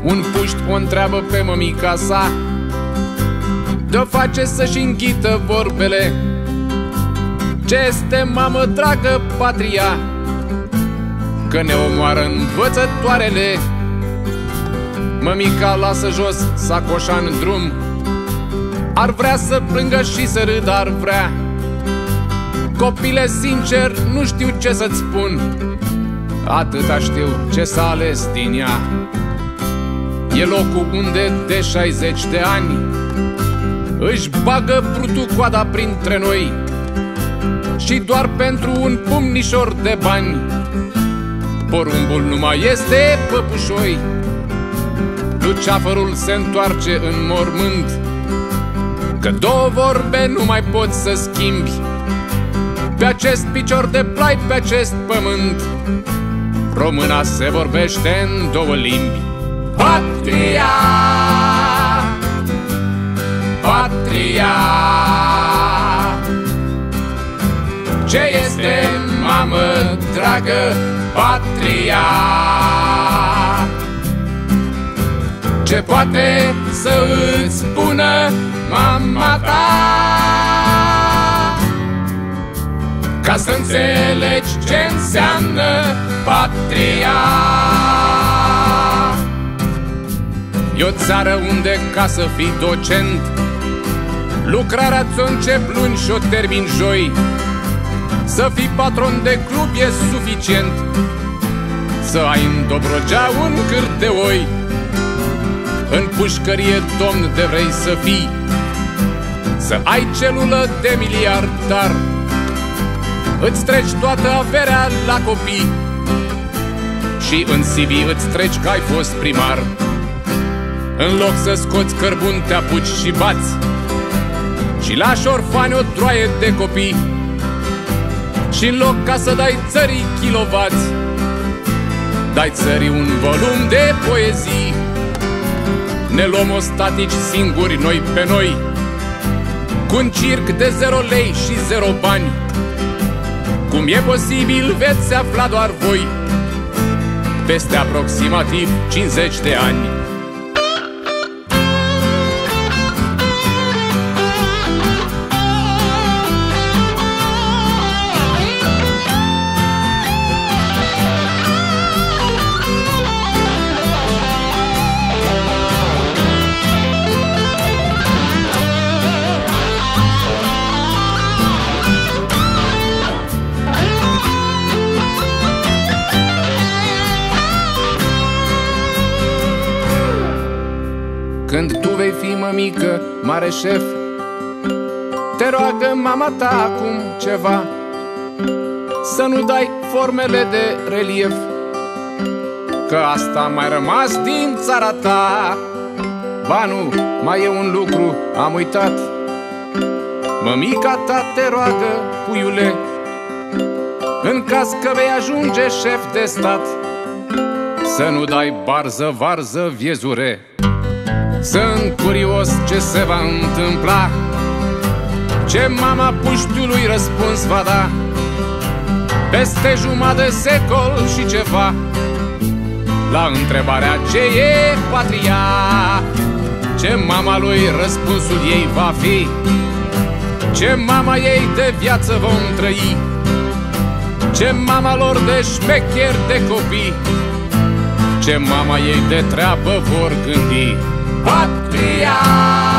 Un puști o întreabă pe mămica sa, de-o face să-și înghită vorbele: ce este, mamă dragă, patria? Că ne omoară învățătoarele. Mămica lasă jos sacoșa în drum, ar vrea să plângă și să râdă, ar vrea. Copile, sincer, nu știu ce să-ți spun, atâta știu ce s-a ales din ea. E locul unde de 60 de ani își bagă brutul coada printre noi, și doar pentru un pumnișor de bani porumbul nu mai este păpușoi. Luceafărul se întoarce în mormânt, că două vorbe nu mai poți să schimbi. Pe acest picior de plai, pe acest pământ, româna se vorbește în două limbi. Patria, patria, ce este, mamă dragă, patria? Ce poate să îți spună mama ta, ca să înțelegi ce înseamnă patria? E o țară unde, ca să fii docent, lucrarea ți-o încep luni și o termin joi. Să fii patron de club e suficient, să ai în Dobrogea un cârt de oi. În pușcărie domn de vrei să fii, să ai celulă de miliardar, îți treci toată averea la copii și în CV îți treci că ai fost primar. În loc să scoți cărbun, te apuci și bați și lași orfani o droaie de copii. Și în loc ca să dai țării kilovați, dai țării un volum de poezii. Ne luăm ostatici singuri noi pe noi, cu un circ de 0 lei și 0 bani. Cum e posibil veți afla doar voi peste aproximativ 50 de ani. Când tu vei fi mămică, mare șef, te roagă mama ta acum ceva, să nu dai formele de relief, că asta mai rămas din țara ta. Ba nu, mai e un lucru, am uitat. Mămica ta te roagă, puiule, în caz că vei ajunge șef de stat, să nu dai barză, varză, viezure. Sunt curios ce se va întâmpla, ce mama puștiului răspuns va da. Peste jumătate de secol și ceva, la întrebarea ce e patria, ce mama lui răspunsul ei va fi, ce mama ei de viață vom trăi, ce mama lor de șmecheri de copii, ce mama ei de treabă vor gândi. Patria!